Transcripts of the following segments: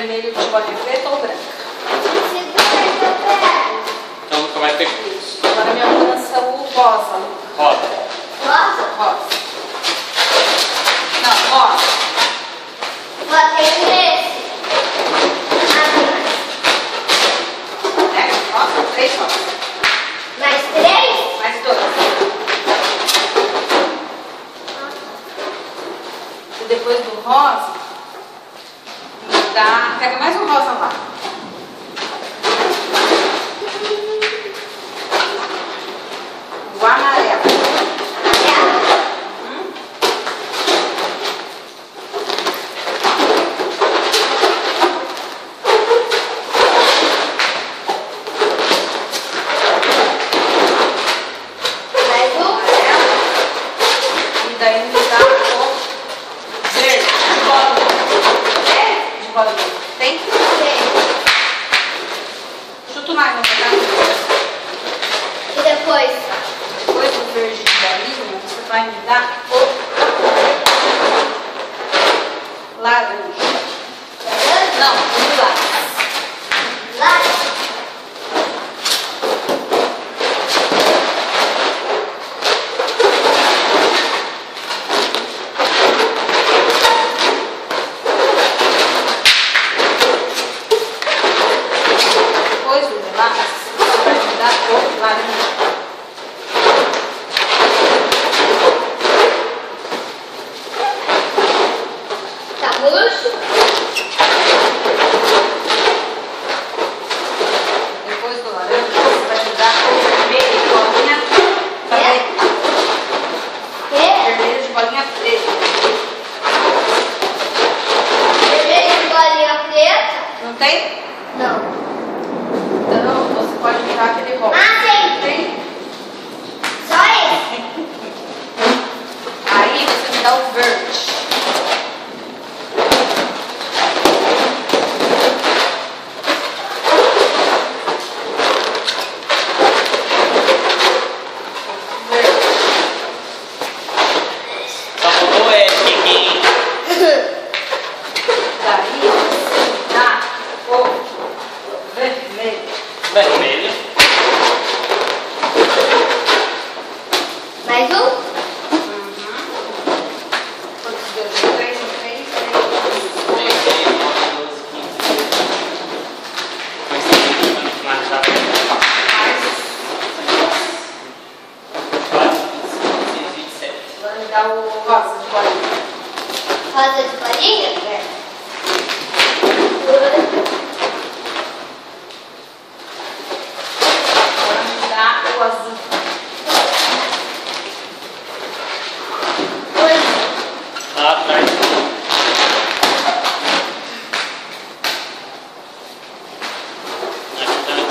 vermelho de bolinha preta ou branca? Então nunca vai ter. Isso. Agora me alcança o rosa. Rosa. Rosa? Rosa. Não, rosa. Botei nesse. Rosa, 3 rosas. Mais 3? Mais 2. E depois do rosa, pega mais um rosa lá. O amarelo. Mais um? E daí me dá o verde de bola. Verde de bola. Tem? Tem. Chuta o nylon pra cá. E depois? Depois do verde de bolinha, você vai me dar o laranja. Não, o lilás. Lá. Depois do lilás, você vai me dar o laranja. Tá roxo? Depois do laranja, você vai me dar o vermelho de bolinha preta. Quê? Vermelho de bolinha preta. Vermelho de bolinha preta? Não tem? Não. Então você pode me dar aquele rosa. Ah, tem. Tem? Só esse? Aí você me dá o verde. Só faltou quem. Daí você me dá o vermelho. Vermelho. Mais um? Quantos deu? 3, 3, 3. 6, 9, 12, 15. Mas tem que finalizar. Mais. 26, 27. Agora me dá o rosa de bolinha. Rosa de bolinha? É. Agora me dá o azul. Lá atrás. Aqui tá.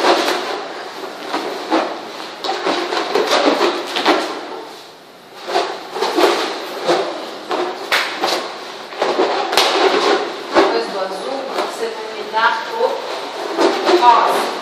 Depois do azul, você vai me dar o rosa.